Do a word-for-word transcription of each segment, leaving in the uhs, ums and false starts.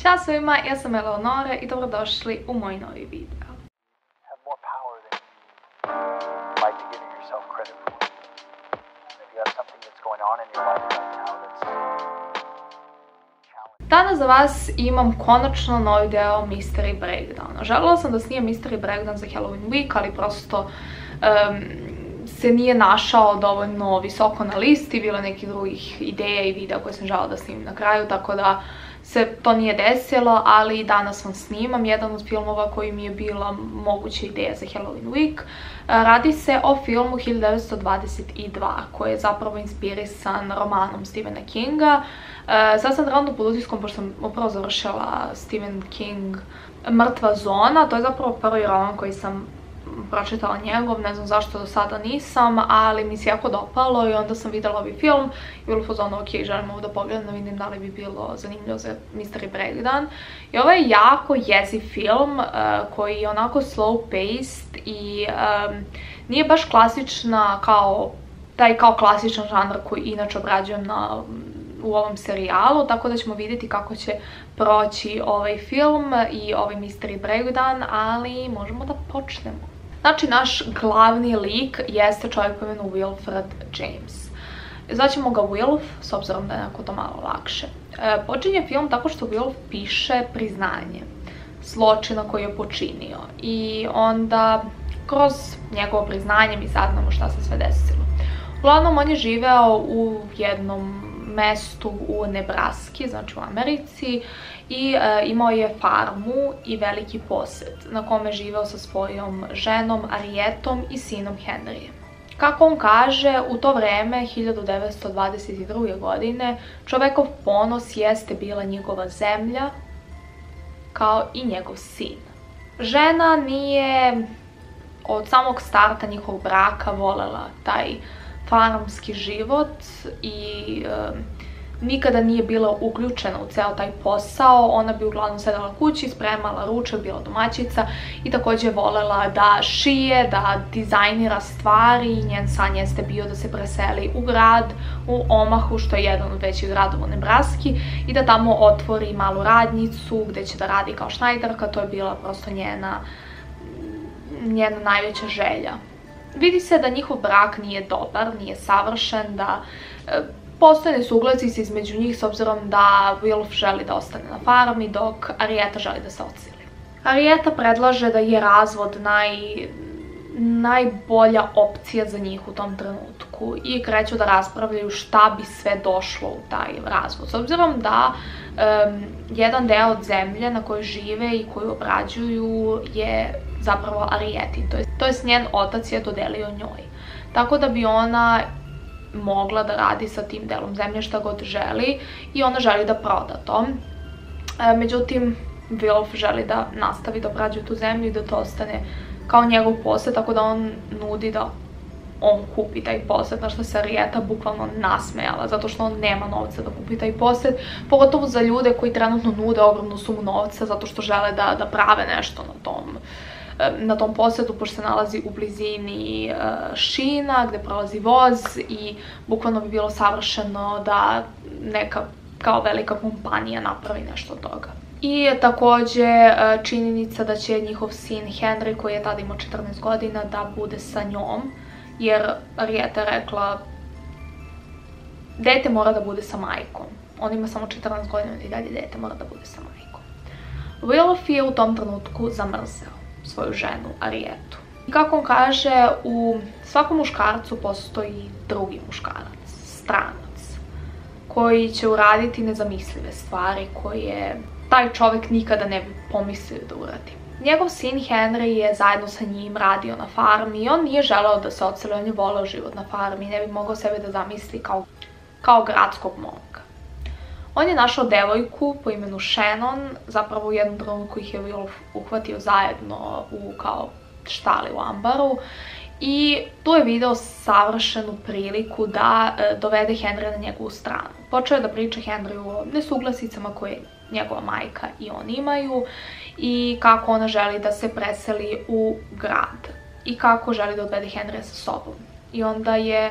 Ćao svima, ja sam Eleonora i dobrodošli u moj novi video. Danas za vas imam konačno novi deo Mystery Breakdowna. Željela sam da snimam Mystery Breakdown za Halloween week, ali prosto um, se nije našao dovoljno visoko na listi, bilo nekih drugih ideja i videa koje sam željela da snimim na kraju, tako da se to nije desilo, ali danas vam snimam jedan od filmova koji mi je bila moguća ideja za Halloween week. Radi se o filmu hiljadu devetsto dvadeset dva, koji je zapravo inspirisan romanom Stephena Kinga. Sad sam trenutno pod utiskom, pošto sam upravo završila Stephen King Mrtva zona. To je zapravo prvi roman koji sam pročitala njegov, ne znam zašto do sada nisam, ali mi se jako dopalo i onda sam vidjela ovaj film i bilo fazonu, ok, želim ovo da pogledam, da vidim da li bi bilo zanimljivo za Mystery Breakdown. I ovo je jako jeziv film uh, koji je onako slow paced i um, nije baš klasična kao, taj kao klasičan žanr koji inače obrađujem na u ovom serijalu, tako da ćemo vidjeti kako će proći ovaj film i ovaj Mystery Breakdown, ali možemo da počnemo. Znači, naš glavni lik jeste čovjek po imenu Wilfred James. Zvaćemo ga Wilf, s obzirom da je neko to malo lakše. E, počinje film tako što Wilf piše priznanje zločina koji je počinio i onda kroz njegovo priznanje mi saznamo šta se sve desilo. Uglavnom, on je živeo u jednom mestu u Nebraski, znači u Americi, i e, imao je farmu i veliki posed na kome je živeo sa svojom ženom Arietom i sinom Henryjem. Kako on kaže, u to vreme, hiljadu devetsto dvadeset druge. godine, čovekov ponos jeste bila njegova zemlja, kao i njegov sin. Žena nije od samog starta njihovog braka volela taj farmski život i e, nikada nije bila uključena u ceo taj posao. Ona bi uglavnom sedala kući, spremala ručak, bila domaćica i također volela da šije, da dizajnira stvari. Njen san jeste bio da se preseli u grad u Omahu, što je jedan od većih gradova u Nebraski, i da tamo otvori malu radnjicu gdje će da radi kao šnajderka. To je bila prosto njena, njena najveća želja. Vidi se da njihov brak nije dobar, nije savršen, da e, postoje nesuglasice između njih s obzirom da Wilf želi da ostane na farmi dok Arieta želi da se odseli. Arieta predlaže da je razvod naj, najbolja opcija za njih u tom trenutku i kreću da raspravljaju šta bi sve došlo u taj razvod. S obzirom da um, jedan deo od zemlje na kojoj žive i koju obrađuju je zapravo Arietin, to jest, to jest njen otac je dodelio njoj. Tako da bi ona mogla da radi sa tim delom zemlje šta god želi i ona želi da proda to. E, međutim, Wilf želi da nastavi da obrađuje tu zemlju i da to ostane kao njegov posed, tako da on nudi da on kupi taj posed, na što se Arieta bukvalno nasmejala, zato što on nema novca da kupi taj posed, pogotovo za ljude koji trenutno nude ogromnu sumu novca zato što žele da, da prave nešto na tom na tom posedu, pošto se nalazi u blizini uh, šina gdje prolazi voz i bukvalno bi bilo savršeno da neka kao velika kompanija napravi nešto od toga. I također uh, činjenica da će njihov sin Henry, koji je tada imao četrnaest godina, da bude sa njom, jer Arieta je rekla dete mora da bude sa majkom. On ima samo četrnaest godina i dalje dete mora da bude sa majkom. Wilf je u tom trenutku zamrzeo svoju ženu Arietu. I kako on kaže, u svakom muškarcu postoji drugi muškarac, stranac, koji će uraditi nezamislive stvari koje taj čovjek nikada ne bi pomislio da uradi. Njegov sin Henry je zajedno sa njim radio na farmi i on nije želeo da se odseli, on je voleo život na farmi, ne bi mogao sebe da zamisli kao, kao gradskog momka. On je našao devojku po imenu Shannon, zapravo u jednom trenutku ih je Wilf uhvatio zajedno u kao štali u ambaru i tu je video savršenu priliku da e, dovede Henry na njegovu stranu. Počeo je da priča Henryu o nesuglasicama koje njegova majka i on imaju i kako ona želi da se preseli u grad i kako želi da odvede Henrya sa sobom. I onda je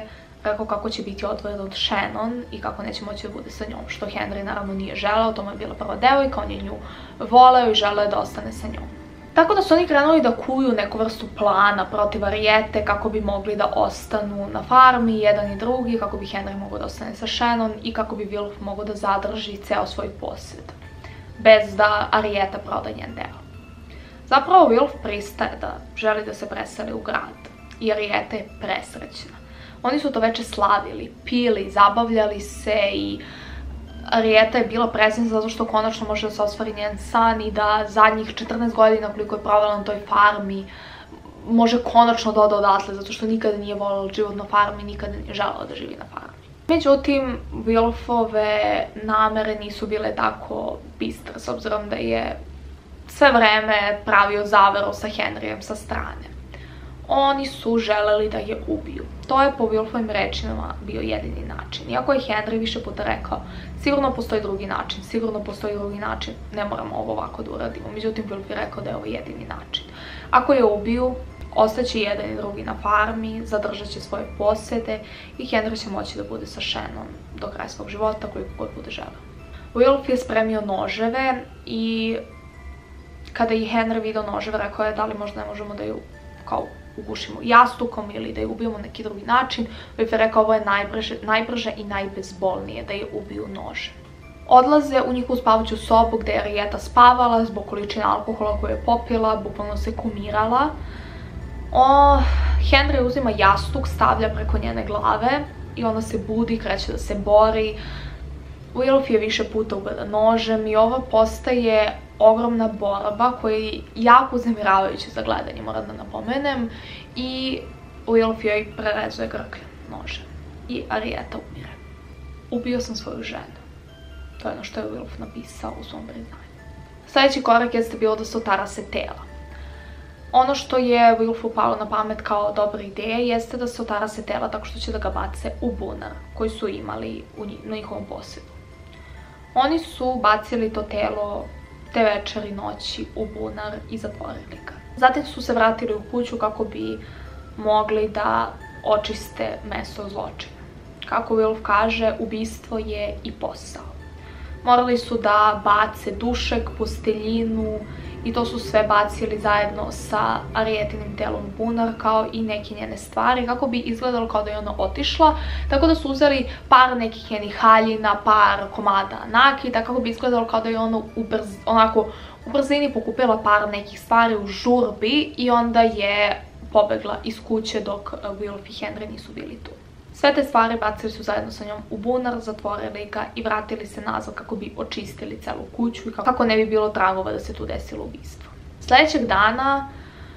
rekao kako će biti odvojen od Shannon i kako neće moći da bude sa njom, što Henry naravno nije želeo, to mu je bila prva devojka, on je nju voleo i želeo da ostane sa njom. Tako da su oni krenuli da kuju neku vrstu plana protiv Ariete kako bi mogli da ostanu na farmi jedan i drugi, kako bi Henry mogao da ostane sa Shannon i kako bi Wilf mogao da zadrži ceo svoj posjed, bez da Arieta proda njen deo. Zapravo Wilf pristaje da želi da se preseli u grad i Arieta je presrećna. Oni su to veče slavili, pili, zabavljali se i Arieta je bila presrećna zato što konačno može da se ostvari njen san i da zadnjih četrnaest godina koliko je provela na toj farmi može konačno da ode odatle zato što nikada nije voljela život na farmi, nikada nije želela da živi na farmi. Međutim, Wilfove namere nisu bile tako bistre s obzirom da je sve vreme pravio zaveru sa Henryjem sa strane. Oni su želeli da je ubiju. To je po Wilfovim rečima bio jedini način. Iako je Henry više puta rekao, sigurno postoji drugi način, sigurno postoji drugi način, ne moramo ovo ovako da uradimo. Međutim, Wilf je rekao da je ovo jedini način. Ako je ubiju, ostaće jedan i drugi na farmi, zadržat će svoje posjede i Henry će moći da bude sa Shannon do kraja svog života koliko god bude želeo. Wilf je spremio noževe i kada je Henry video noževe, rekao je da li možda ne možemo da ju kao ugušimo jastukom ili da je ubijemo neki drugi način. Wilf je rekao ovo je najbrže, najbrže i najbezbolnije da je ubiju nože. Odlaze u njihovu spavaću sobu gde je Arieta spavala zbog količine alkohola koju je popila, bukvalno se kumirala. O, Henry uzima jastuk, stavlja preko njene glave i ona se budi, kreće da se bori. Wilf je više puta ubada nožem i ovo postaje ogromna borba koja je jako uznemiravajuća za gledanje, moram da napomenem. I Wilf joj prerezuje grklje nožem. I Arieta umire. Ubio sam svoju ženu. To je ono što je Wilf napisao u svom priznanju. Sljedeći korak jeste bilo da se otara se tela. Ono što je Wilfu palo na pamet kao dobra ideja jeste da se otara se tela tako što će da ga bace u bunar koji su imali u na njihovom posjedu. Oni su bacili to telo te večeri noći u bunar i zatvorili ga. Zatim su se vratili u kuću kako bi mogli da očiste mesto zločina. Kako Wilf kaže, ubistvo je i posao. Morali su da bace dušek, posteljinu i to su sve bacili zajedno sa Arietinim telom u bunar kao i neke njene stvari kako bi izgledalo kao da je ona otišla. Tako da su uzeli par nekih njenih haljina, par komada nakita kako bi izgledalo kao da je ona u, brz, onako, u brzini pokupila par nekih stvari u žurbi i onda je pobegla iz kuće dok Wilf i Henry nisu bili tu. Sve te stvari bacili su zajedno sa njom u bunar, zatvorili ga i vratili se nazad kako bi očistili celu kuću i kako ne bi bilo tragova da se tu desilo ubistvo. Sljedećeg dana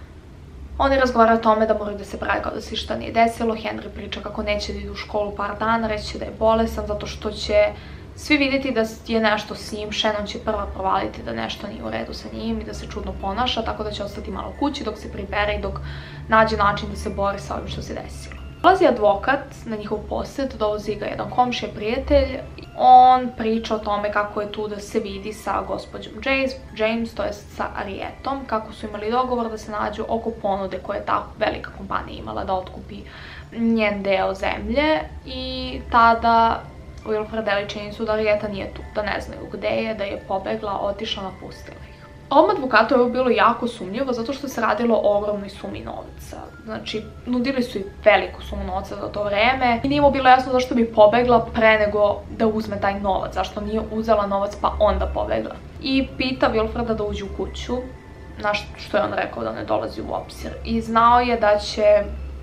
oni razgovaraju o tome da moraju da se prave kao da se ništa nije desilo. Henry priča kako neće da idu u školu par dana, reći će da je bolesan zato što će svi vidjeti da je nešto s njim. Shannon će prva provaliti da nešto nije u redu sa njim i da se čudno ponaša, tako da će ostati malo kući dok se pribere i dok nađe način da se bori sa ovim što se desilo. Dolazi advokat na njihov posjed, dolazi ga jedan komšija prijatelj. On priča o tome kako je tu da se vidi sa gospođom James, James to je sa Arietom, kako su imali dogovor da se nađu oko ponude koje je ta velika kompanija imala da otkupi njen deo zemlje i tada Wilfred deli činjenicu da Arieta nije tu, da ne znaju gde je, da je pobegla, otišla, napustila ih. Ovom advokatu je ovo bilo jako sumnjivo zato što se radilo o ogromnoj sumi novca. Znači, nudili su i veliku sumu novca za to vreme i nije mu bilo jasno zašto bi pobegla pre nego da uzme taj novac, zašto nije uzela novac pa onda pobegla. I pita Wilfreda da uđe u kuću, na što je on rekao da ne dolazi u obzir. I znao je da će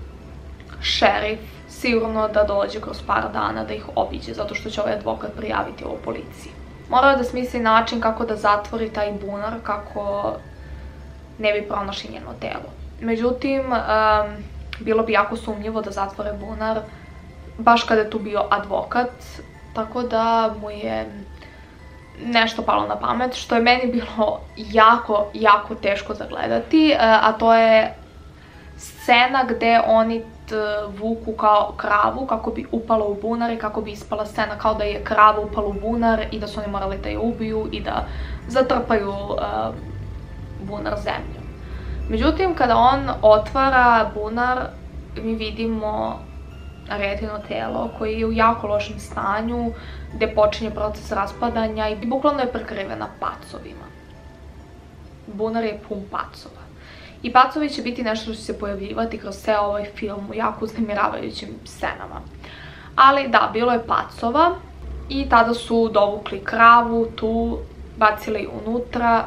šerif sigurno da dođe kroz par dana da ih obiđe zato što će ovaj advokat prijaviti ovo policiji. Morao je da smisli način kako da zatvori taj bunar, kako ne bi pronašli njeno telo. Međutim, um, bilo bi jako sumnjivo da zatvore bunar baš kada je tu bio advokat, tako da mu je nešto palo na pamet, što je meni bilo jako, jako teško za gledati, a to je scena gde oni vuku kao kravu kako bi upala u bunar i kako bi ispala scena kao da je krava upala u bunar i da su oni morali da je ubiju i da zatrpaju uh, bunar zemljom. Međutim, kada on otvara bunar, mi vidimo Arietino telo koje je u jako lošem stanju, gde počinje proces raspadanja i bukvalno je prekrivena pacovima. Bunar je pun pacova. I pacovi će biti nešto što će se pojavljivati kroz ceo ovaj film u jako uznemiravajućim scenama. Ali da, bilo je pacova i tada su dovukli kravu tu, bacili unutra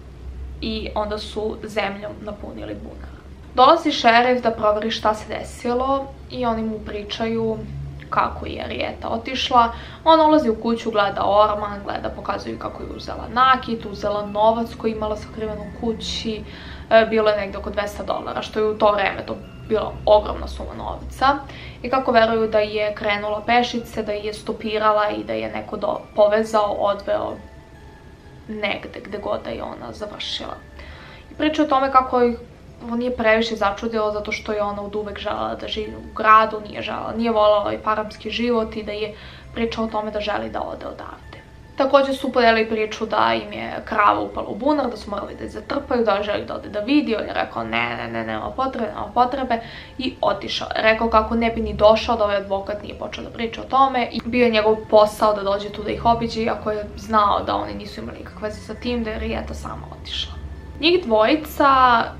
i onda su zemljom napunili bunar. Dolazi šerif da proveri šta se desilo i oni mu pričaju kako je Arieta otišla. Ona ulazi u kuću, gleda orman, gleda, pokazuju kako je uzela nakit, uzela novac koji je imala sakriven u kući. Bilo je negde oko dvesta dolara, što je u to vreme to bila ogromna suma novca. I kako veruju da je krenula pešice, da je stopirala i da je neko do, povezao, odveo negde, gde god da je ona završila. I priča o tome kako je on nije previše začudilo zato što je ona od uvek želela da živi u gradu, nije želela, nije voljela ovaj paramski život i da je pričao o tome da želi da ode odavde. Također su podelili priču da im je krava upala u bunar, da su morali da je zatrpaju, da želi da ode da vidi, on je rekao ne, ne, ne, nema potrebe, nema potrebe i otišao. Rekao kako ne bi ni došao da ovaj advokat nije počeo da priča o tome i bio je njegov posao da dođe tu da ih obiđe, iako je znao da oni nisu imali nikakve veze sa tim, da je Arieta sama otišla. Njih dvojica,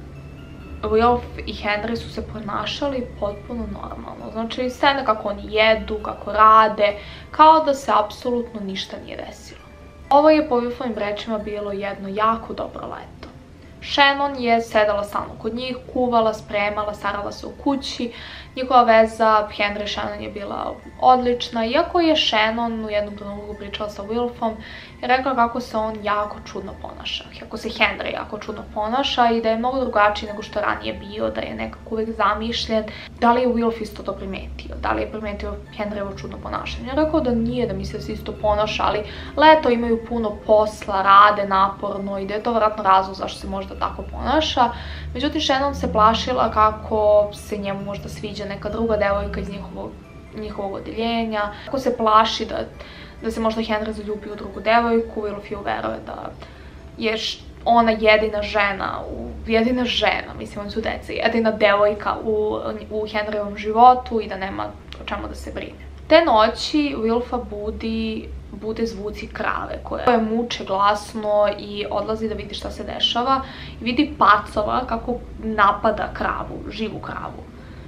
Wilf i Henry, su se ponašali potpuno normalno. Znači, scene kako oni jedu, kako rade, kao da se apsolutno ništa nije desilo. Ovo je po Wilfovim rečima bilo jedno jako dobro leto. Shannon je sedala stalno kod njih, kuvala, spremala, starala se u kući. Njihova veza Henry i Shannon je bila odlična, iako je Shannon u jednom trenutku pričala sa Wilfom i rekla kako se on jako čudno ponaša. Kako se Henry jako čudno ponaša i da je mnogo drugačiji nego što ranije bio, da je nekako uvek zamišljen. Da li je Wilf isto to primetio? Da li je primetio Henryovo čudno ponašanje? Je rekao da nije, da misle da se isto ponaša, ali leto imaju puno posla, rade naporno i da je to vjerojatno razlog zašto se možda tako ponaša. Međutim, Shannon se plašila kako se njemu možda sviđa neka druga devojka iz njihovog, njihovog odeljenja. Kako se plaši da, da se možda Henry zaljubi u drugu devojku. Wilf je uveruje da je ona jedina žena, u, jedina žena, mislim oni su deca, jedina devojka u, u Henryovom životu i da nema o čemu da se brine. Te noći Wilfa budi bude zvuci krave koje muče glasno i odlazi da vidi šta se dešava i vidi pacova kako napada kravu, živu kravu.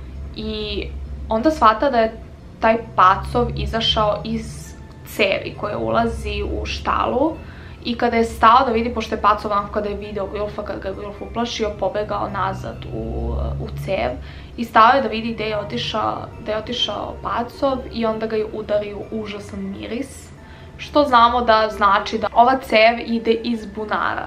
I onda shvata da je taj pacov izašao iz cevi koja ulazi u štalu i kada je stao da vidi, pošto je pacov onako kada je video Wilfa, kada ga je Wilf uplašio, pobegao nazad u, u cev i stao je da vidi gde je otišao, gde je otišao pacov i onda ga je udario užasan miris. Što znamo da znači da ova cev ide iz bunara,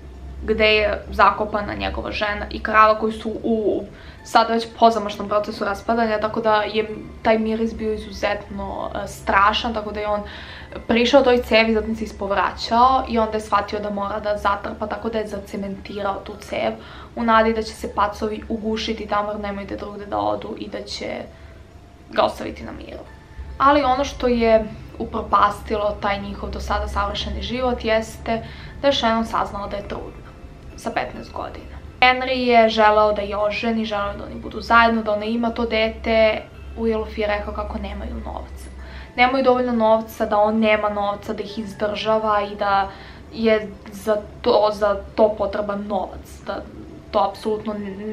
gde je zakopana njegova žena i krava koji su u sada već pozamašnom procesu raspadanja, tako da je taj miris bio izuzetno strašan, tako da je on prišao toj cevi, zatim se ispovraćao i onda je shvatio da mora da zatrpa, tako da je zacementirao tu cev u nadi da će se pacovi ugušiti tamo jer nemojte drugde da odu i da će ga ostaviti na miru. Ali ono što je upropastilo taj njihov do sada savršeni život jeste da je Shannon saznala da je trudna sa petnaest godina. Henry je želeo da je oženi, želeo da oni budu zajedno, da ona ima to dete. Wilf je rekao kako nemaju novca. Nemaju dovoljno novca, da on nema novca, da ih izdržava i da je za to, za to potreban novac. Da to apsolutno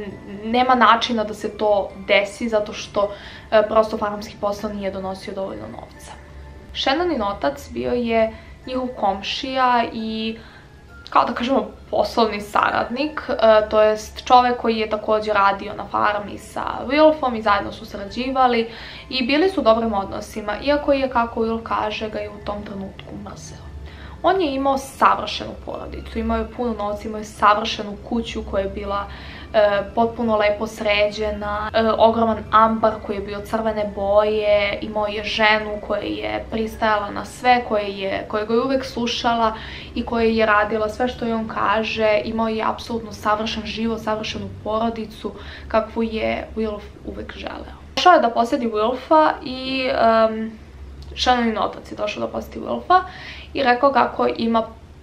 nema načina da se to desi zato što e, prosto farmski posao nije donosio dovoljno novca. Shannonin otac bio je njihov komšija i kao da kažemo poslovni saradnik, e, to jest čovek koji je također radio na farmi sa Wilfom i zajedno su sarađivali i bili su u dobrim odnosima, iako je, kako Will kaže, ga je u tom trenutku mrzeo. On je imao savršenu porodicu, imao je puno novca, imao je savršenu kuću koja je bila e, potpuno lepo sređena, e, ogroman ambar koji je bio crvene boje, imao je ženu koja je pristajala na sve, koja je, koja ga je uvek slušala i koja je radila sve što je on kaže, imao je apsolutno savršen život, savršenu porodicu kakvu je Wilf uvek želeo. Došao je da posjeti Wilfa i um, Shannonin otac je došao da posjeti Wilfa i rekao kako ima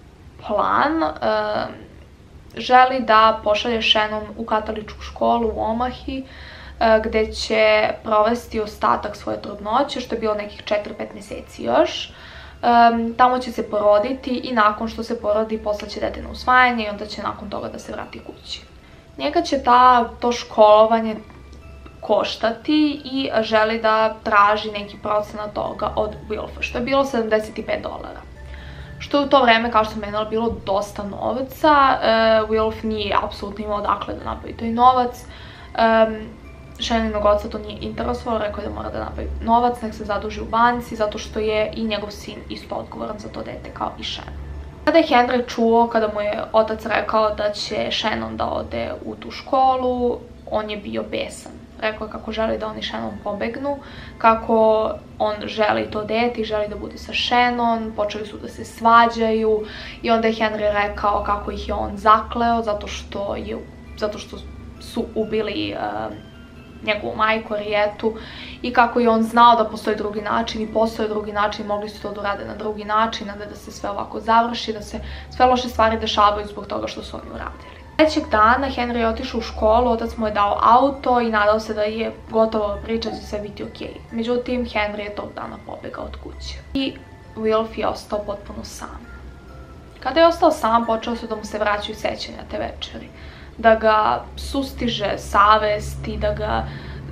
plan, uh, želi da pošalje Shannon u katoličku školu u Omahi, uh, gde će provesti ostatak svoje trudnoće, što je bilo nekih četiri do pet mjeseci još. Um, tamo će se poroditi i nakon što se porodi poslaće dete na usvajanje i onda će nakon toga da se vrati kući. Njega će ta, to školovanje koštati i želi da traži neki procenat toga od Wilfa, što je bilo sedamdeset pet dolara. Što je u to vreme, kao što sam menala, bilo dosta novca. Uh, Wilf nije apsolutno imao odakle da nabavi taj novac. Um, Shannoninog oca to nije interesovalo, rekao je da mora da nabavi novac, nek se zaduži u banci, zato što je i njegov sin isto odgovoran za to dete kao i Shannon. Kada je Henry čuo, kada mu je otac rekao da će Shannon da ode u tu školu, on je bio besan. Rekao je kako želi da on i Shannon pobegnu, kako on želi to dete i želi da bude sa Shannon, počeli su da se svađaju i onda je Henry rekao kako ih je on zakleo zato što, je, zato što su ubili uh, njegovu majku Arietu i kako je on znao da postoji drugi način i postoji drugi način, mogli su to da urade na drugi način, a da se sve ovako završi, da se sve loše stvari dešavaju zbog toga što su oni uradili. Trećeg dana Henry je otišao u školu, otac mu je dao auto i nadao se da je gotova priča, će sve biti ok. Međutim, Henry je tog dana pobegao od kuće i Wilf je ostao potpuno sam. Kada je ostao sam, počeo su da mu se vraćaju sećanja te večeri. Da ga sustiže savest i da ga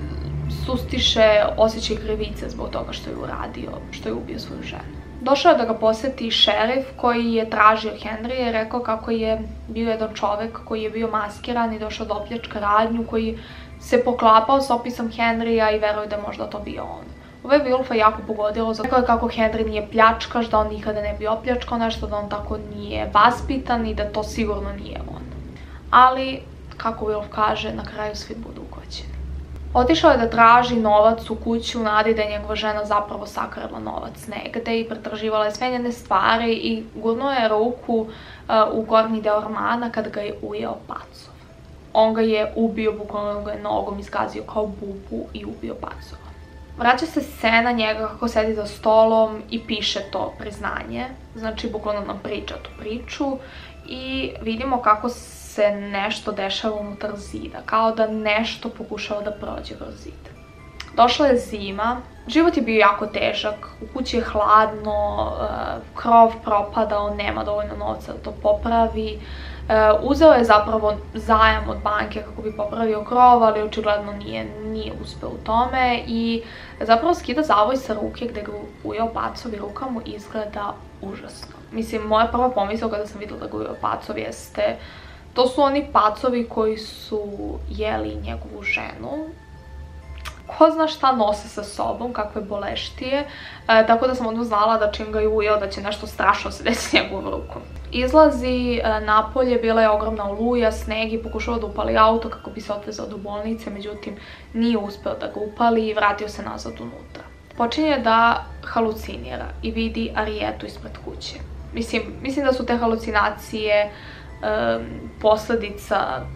sustiše osjećaj krivice zbog toga što je uradio, što je ubio svoju ženu. Došao je da ga posjeti šerif koji je tražio Henry i rekao kako je bio jedan čovek koji je bio maskiran i došao da opljačka radnju, koji se poklapao s opisom Henrya i veruje da je možda to bio on. Ovo je Wilfa jako pogodilo, zato je kako Henry nije pljačkaš, da on nikada ne bi opljačkao nešto, da on tako nije vaspitan i da to sigurno nije on. Ali, kako Wilf kaže, na kraju svi budu ukoćeni. Otišao je da traži novac u kući u nadi da je njegova žena zapravo sakrala novac negde i pretraživala je sve njene stvari i gurnuo je ruku uh, u gornji deo ormana kada ga je ujeo pacov. On ga je ubio, bukvalno ga je nogom izgazio kao bubu i ubio pacova. Vraća se scena njega kako sedi za stolom i piše to priznanje, znači bukvalno nam priča tu priču i vidimo kako se nešto dešava unutar zida, kao da nešto pokušava da prođe kroz zid. Došla je zima, život je bio jako težak, u kući je hladno, krov propadao, nema dovoljno novca da to popravi. Uzeo je zapravo zajam od banke kako bi popravio krov, ali očigledno nije, nije uspeo u tome i zapravo skida zavoj sa ruke gde ga ujeo pacov i ruka mu izgleda užasno. Mislim, moja prva pomisla kada sam videla da ga ujeo pacov jeste, to su oni pacovi koji su jeli njegovu ženu. Ko zna šta nose sa sobom, kakve boleštije, e, tako da sam odmah znala da čim ga je ujeo da će nešto strašno se desiti s njegovom rukom. Izlazi e, napolje, bila je ogromna oluja, sneg i pokušao da upali auto kako bi se odvezao do bolnice, međutim nije uspeo da ga upali i vratio se nazad unutra. Počinje da halucinira i vidi Arietu ispred kuće. Mislim, mislim da su te halucinacije e, posledica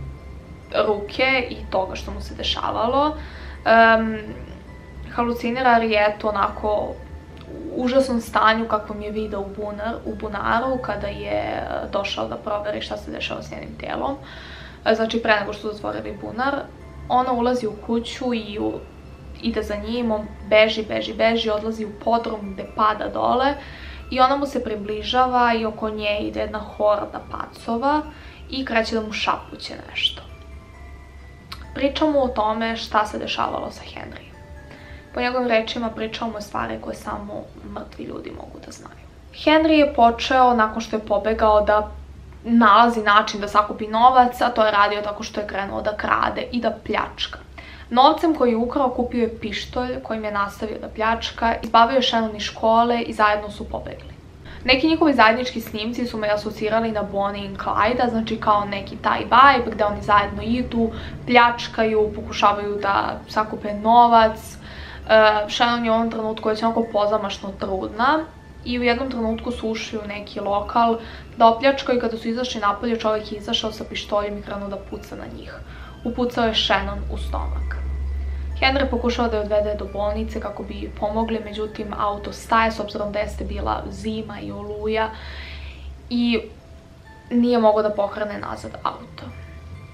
ruke i toga što mu se dešavalo. Um, halucinira Arietu onako u užasnom stanju kakvom je video u, bunar, u bunaru kada je došao da proveri šta se dešava s njenim tijelom. Znači pre nego što su zatvorili bunar. Ona ulazi u kuću i u, ide za njim, on beži, beži, beži, odlazi u podrum gde pada dole i ona mu se približava i oko nje ide jedna horda pacova i kreće da mu šapuće nešto. Pričao mu o tome šta se dešavalo sa Henryjem. Po njegovim rečima pričao mu stvari koje samo mrtvi ljudi mogu da znaju. Henry je počeo, nakon što je pobegao, da nalazi način da sakupi novac, a to je radio tako što je krenuo da krade i da pljačka. Novcem koji je ukrao kupio je pištolj kojim je nastavio da pljačka, izbavio je Shannon iz škole i zajedno su pobegli. Neki njihovi zajednički snimci su me asocirali na Bonnie i Clyda, znači kao neki taj vibe gde oni zajedno idu, pljačkaju, pokušavaju da sakupe novac. Uh, Shannon je u ovom trenutku već onako pozamašno trudna i u jednom trenutku su ušli u neki lokal da opljačkaju i kada su izašli napolje čovjek je izašao sa pištoljem i krenuo da puca na njih. Upucao je Shannon u stomak. Henry pokušao da je odvede do bolnice kako bi pomogli, međutim auto staje s obzirom da jeste bila zima i oluja i nije mogao da pokrene nazad auto.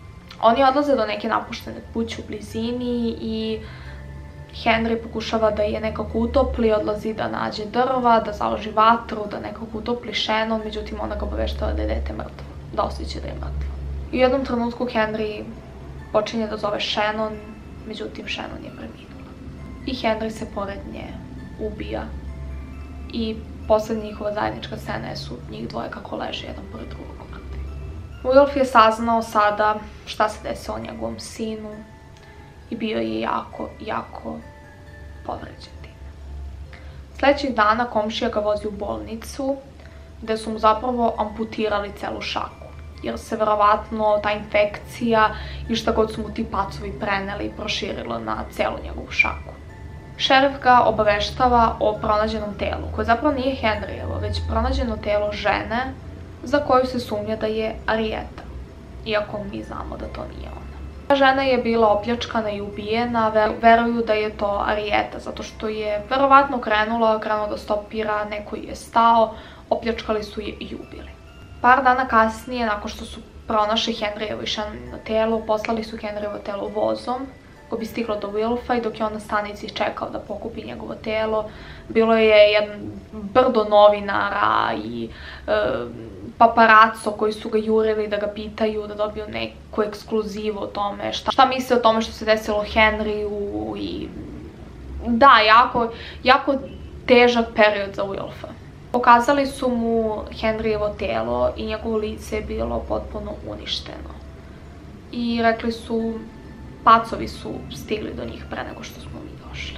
Oni odlaze do neke napuštene kuće u blizini i Henry pokušava da je nekako utopli, odlazi da nađe drva, da založi vatru, da nekako utopli Shannon, međutim ona ga obaveštava da je dete mrtvo, da osjeća da je mrtvo. I u jednom trenutku Henry počinje da zove Shannon, međutim Shannon je preminula. I Henry se pored nje ubija i poslednja njihova zajednička scena su njih dvoje kako leže jedan pored drugog mrtvi. Wilf je saznao sada šta se desilo njegovom sinu i bio je jako, jako povređen time. Sljedećih dana komšija ga vozi u bolnicu gde su mu zapravo amputirali celu šaku, jer se verovatno ta infekcija i šta god su mu ti pacovi preneli proširilo na celu njegovu šaku. Šerif ga obaveštava o pronađenom telu, koje zapravo nije Henryevo, već pronađeno telo žene za koju se sumnja da je Arietta, iako mi znamo da to nije ona. Ta žena je bila opljačkana i ubijena, veruju da je to Arietta, zato što je verovatno krenula, krenula da stopira, neko je stao, opljačkali su je i ubili. Par dana kasnije, nakon što su pronašli Henryevo i Shannonino telo, poslali su Henryevo telo vozom, ko bi stiglo do Wilfa i dok je on na stanici čekao da pokupi njegovo telo, bilo je jedan brdo novinara i e, paparaco koji su ga jurili da ga pitaju, da dobiju neku ekskluzivu o tome, šta, šta misle o tome što se desilo Henryu i da, jako, jako težak period za Wilfa. Pokazali su mu Henryevo telo i njegovo lice je bilo potpuno uništeno. I rekli su, pacovi su stigli do njih pre nego što smo mi došli.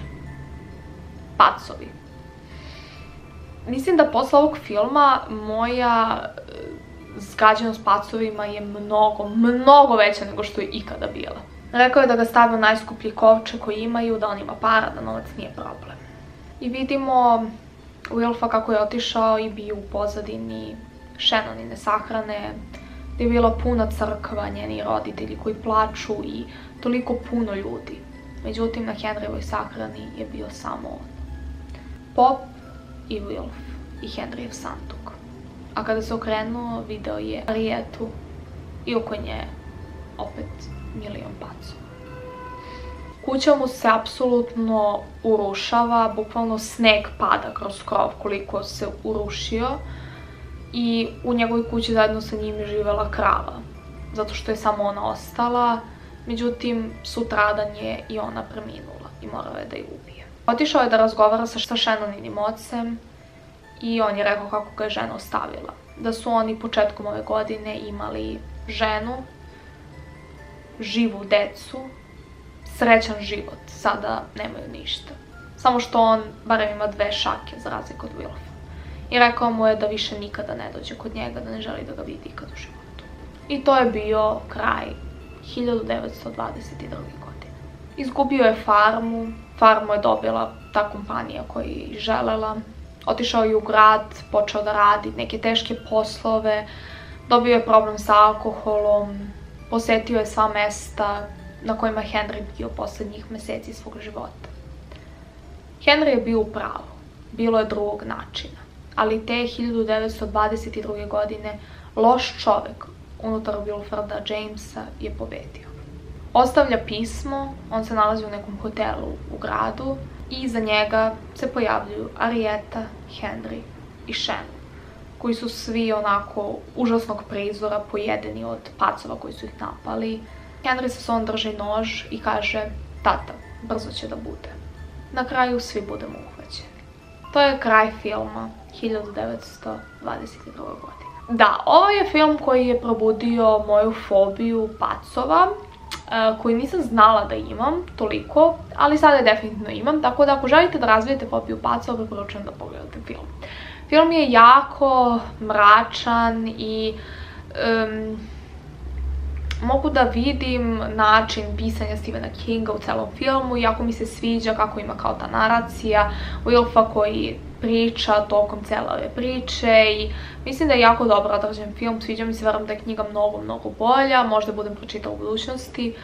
Pacovi. Mislim da posle ovog filma moja zgađenost pacovima je mnogo, mnogo veća nego što je ikada bila. Rekao je da ga stavio najskuplji kovče koji imaju, da on ima para, da novac nije problem. I vidimo Wilfa kako je otišao i bio u pozadini Shannonine sahrane, gdje je bila puna crkva, njeni roditelji koji plaču i toliko puno ljudi. Međutim, na Henryjevoj sahrani je bio samo on. Pop i Wilf i Henryev sanduk. A kada se okrenuo, video je Ariettu i oko nje opet milion pacova. Kuća mu se apsolutno urušava, bukvalno sneg pada kroz krov koliko se urušio i u njegovoj kući zajedno sa njim je živela krava, zato što je samo ona ostala, međutim sutradan je i ona preminula i morao je da je ubije. Otišao je da razgovara sa Shannoninim ocem i on je rekao kako ga je žena ostavila. Da su oni početkom ove godine imali ženu, živu decu, srećan život, sada nemaju ništa. Samo što on barem ima dve šake za razliku od Wilfa. I rekao mu je da više nikada ne dođe kod njega, da ne želi da ga vidi ikad u životu. I to je bio kraj hiljadu devetsto dvadeset druge. godine. Izgubio je farmu, farmu je dobila ta kompanija koja je želela. Otišao je u grad, počeo da radi neke teške poslove, dobio je problem sa alkoholom, posetio je sva mesta na kojima je Henry bio poslednjih meseci svog života. Henry je bio u pravu, bilo je drugog načina, ali te hiljadu devetsto dvadeset druge. godine loš čovek unutar Wilforda Jamesa je pobedio. Ostavlja pismo, on se nalazi u nekom hotelu u gradu i iza njega se pojavljuju Arietta, Henry i Shannon, koji su svi onako užasnog prizora, pojedeni od pacova koji su ih napali. Henry sa sobom drži nož i kaže, tata, brzo će da bude. Na kraju svi budemo uhvaćeni. To je kraj filma hiljadu devetsto dvadeset druge. godine. Da, ovo je film koji je probudio moju fobiju pacova, koju nisam znala da imam toliko, ali sada je definitivno imam, tako da ako želite da razvijete fobiju pacova, preporučujem da pogledate film. Film je jako mračan i um, mogu da vidim način pisanja Stephena Kinga u celom filmu, jako mi se sviđa kako ima kao ta naracija Wilfa koji priča tokom cele ove priče i mislim da je jako dobro odrađen film, sviđa mi se, verujem da je knjiga mnogo, mnogo bolja, možda budem pročitala u budućnosti,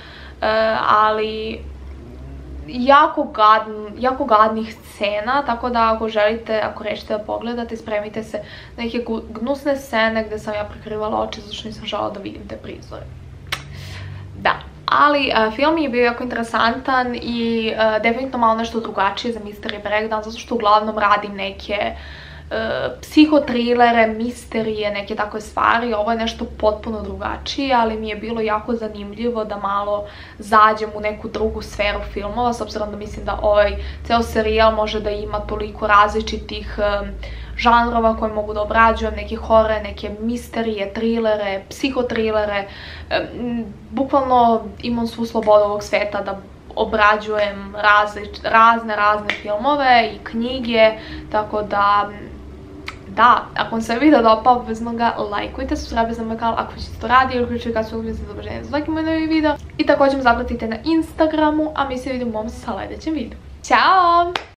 ali jako, gadn, jako gadnih scena, tako da ako želite, ako rešite da pogledate, spremite se neke gnusne scene gde sam ja prekrivala oči zato što nisam žela da vidim te prizore. da. Ali uh, film je bio jako interesantan i uh, definitivno malo nešto drugačije za Mystery Breakdown, zato što uglavnom radim neke uh, psihotrilere, misterije, neke takve stvari. Ovo je nešto potpuno drugačije, ali mi je bilo jako zanimljivo da malo zađem u neku drugu sferu filmova, s obzirom da mislim da ovaj ceo serijal može da ima toliko različitih um, žanrova koje mogu da obrađujem, neke horore, neke misterije, trilere, psihotrilere. Um, bukvalno imam svu slobodu ovog sveta da obrađujem različ, razne, razne filmove i knjige, tako da da, ako vam se video dopao, obvezno ga lajkujte, subscribe za moj kanal ako ćete to radi ili uključite kad se uključite za oboženje za svaki moj novi video i također me zapratite na Instagramu, a mi se vidimo u mom sljedećem videu. Ćao!